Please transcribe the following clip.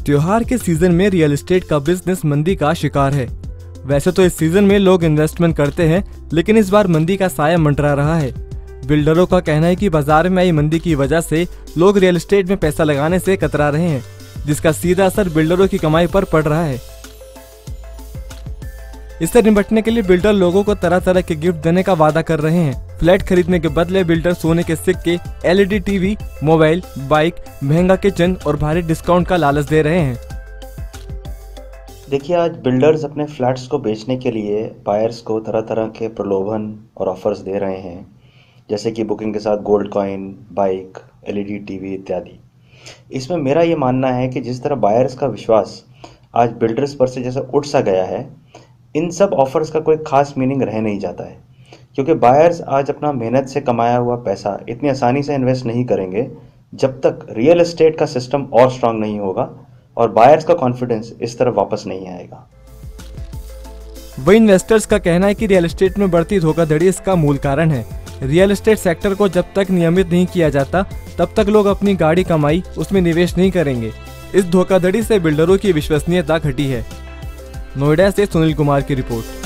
त्योहार के सीजन में रियल एस्टेट का बिजनेस मंदी का शिकार है। वैसे तो इस सीजन में लोग इन्वेस्टमेंट करते हैं, लेकिन इस बार मंदी का साया मंडरा रहा है। बिल्डरों का कहना है कि बाजार में आई मंदी की वजह से लोग रियल एस्टेट में पैसा लगाने से कतरा रहे हैं, जिसका सीधा असर बिल्डरों की कमाई पर पड़ रहा है। इससे निपटने के लिए बिल्डर लोगों को तरह तरह के गिफ्ट देने का वादा कर रहे हैं। फ्लैट खरीदने के बदले बिल्डर सोने के सिक्के, LED टीवी, मोबाइल, बाइक, महंगा किचन और भारी डिस्काउंट का लालच दे रहे हैं। देखिए, आज बिल्डर्स अपने फ्लैट्स को बेचने के लिए बायर्स को तरह तरह के प्रलोभन और ऑफर्स दे रहे हैं, जैसे कि बुकिंग के साथ gold coin, bike, LED TV इत्यादि। इसमें मेरा ये मानना है कि जिस तरह बायर्स का विश्वास आज बिल्डर्स पर से जैसे उठ सा गया है, इन सब ऑफर्स का कोई खास मीनिंग रह नहीं जाता है, क्योंकि बायर्स आज अपना मेहनत से कमाया हुआ पैसा इतनी आसानी से इन्वेस्ट नहीं करेंगे जब तक रियल एस्टेट का सिस्टम और स्ट्रांग नहीं होगा और बायर्स का कॉन्फिडेंस इस तरफ वापस नहीं आएगा। वही इन्वेस्टर्स का कहना है कि रियल एस्टेट में बढ़ती धोखाधड़ी इसका मूल कारण है। रियल एस्टेट सेक्टर को जब तक नियमित नहीं किया जाता, तब तक लोग अपनी गाढ़ी कमाई उसमें निवेश नहीं करेंगे। इस धोखाधड़ी से बिल्डरों की विश्वसनीयता घटी है। नोएडा से सुनील कुमार की रिपोर्ट।